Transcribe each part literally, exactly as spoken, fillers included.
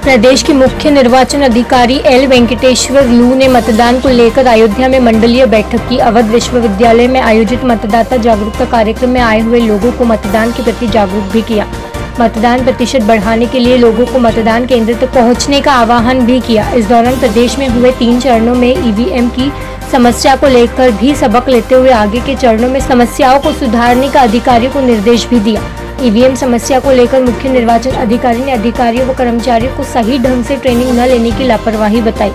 प्रदेश के मुख्य निर्वाचन अधिकारी एल वेंकटेश्वर लू ने मतदान को लेकर अयोध्या में मंडलीय बैठक की। अवध विश्वविद्यालय में आयोजित मतदाता जागरूकता कार्यक्रम में आए हुए लोगों को मतदान के प्रति जागरूक भी किया। मतदान प्रतिशत बढ़ाने के लिए लोगों को मतदान केंद्र तक पहुंचने का आह्वान भी किया। इस दौरान प्रदेश में हुए तीन चरणों में ईवीएम की समस्या को लेकर भी सबक लेते हुए आगे के चरणों में समस्याओं को सुधारने का अधिकारियों को निर्देश भी दिया। ईवीएम समस्या को लेकर मुख्य निर्वाचन अधिकारी ने अधिकारियों व कर्मचारियों को सही ढंग से ट्रेनिंग न लेने की लापरवाही बताई।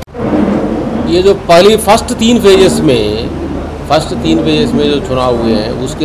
ये जो पहली फर्स्ट तीन फेजेस में फर्स्ट तीन फेजेस में जो चुनाव हुए हैं उसके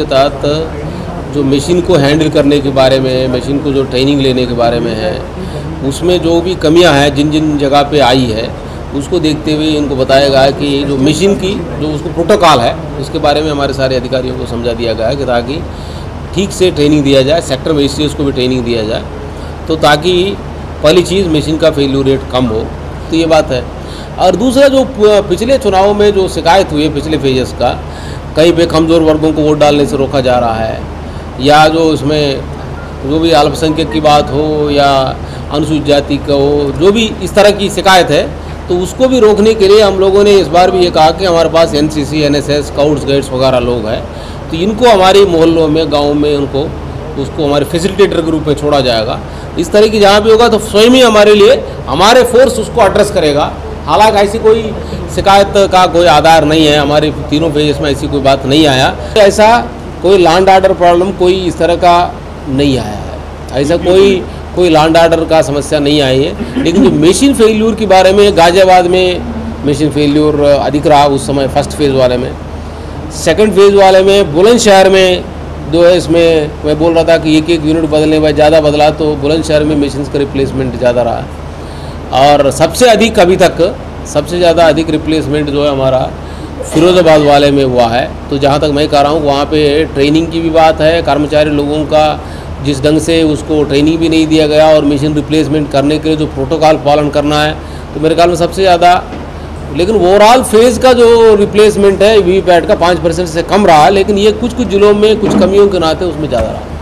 तहत जो मशीन को हैंडल करने के बारे में, मशीन को जो ट्रेनिंग लेने के बारे में है, उसमें जो भी कमियां हैं जिन जिन जगह पे आई है उसको देखते हुए इनको बताया गया कि जो मशीन की जो उसको प्रोटोकॉल है उसके बारे में हमारे सारे अधिकारियों को समझा दिया गया है कि ताकि ठीक से ट्रेनिंग दिया जाए, सेक्टर मजिस्ट्रेट्स को भी ट्रेनिंग दिया जाए, तो ताकि पहली चीज़ मशीन का फेल्यूर रेट कम हो। तो ये बात है। और दूसरा जो पिछले चुनावों में जो शिकायत हुई है पिछले फेजेस का, कहीं पे कमज़ोर वर्गों को वोट डालने से रोका जा रहा है, या जो इसमें जो भी अल्पसंख्यक की बात हो या अनुसूचित जाति का हो, जो भी इस तरह की शिकायत है, तो उसको भी रोकने के लिए हम लोगों ने इस बार भी ये कहा कि हमारे पास एनसीसी, एनएसएस, स्काउट्स गाइड्स वगैरह लोग हैं, तो इनको हमारे मोहल्लों में, गाँव में उनको उसको हमारे फैसिलिटेटर के रूप में छोड़ा जाएगा। इस तरह की जहाँ भी होगा तो स्वयं ही हमारे लिए हमारे फोर्स उसको एड्रेस करेगा। हालांकि ऐसी कोई शिकायत का कोई आधार नहीं है, हमारे तीनों फेजेस में ऐसी कोई बात नहीं आया, ऐसा कोई लैंड ऑर्डर प्रॉब्लम कोई इस तरह का नहीं आया है, ऐसा कोई कोई लैंड ऑर्डर का समस्या नहीं आई है। लेकिन जो मशीन फेल्यूर के बारे में, गाजियाबाद में मशीन फेल्यूर अधिक रहा उस समय फर्स्ट फेज़ वाले में। सेकंड फेज़ वाले में बुलंदशहर में दो है, इसमें मैं बोल रहा था कि एक एक यूनिट बदलने में ज़्यादा बदला, तो बुलंदशहर में मशीन का रिप्लेसमेंट ज़्यादा रहा। और सबसे अधिक अभी तक सबसे ज़्यादा अधिक रिप्लेसमेंट जो है हमारा फिरोज़ाबाद वाले में हुआ है। तो जहाँ तक मैं कह रहा हूँ वहाँ पे ट्रेनिंग की भी बात है, कर्मचारी लोगों का जिस ढंग से उसको ट्रेनिंग भी नहीं दिया गया और मशीन रिप्लेसमेंट करने के लिए जो प्रोटोकॉल पालन करना है, तो मेरे ख्याल में सबसे ज़्यादा। लेकिन ओवरऑल फेज़ का जो रिप्लेसमेंट है वीवीपैट का पाँच परसेंट से कम रहा, लेकिन ये कुछ कुछ जिलों में कुछ कमियों के नाते उसमें ज़्यादा रहा।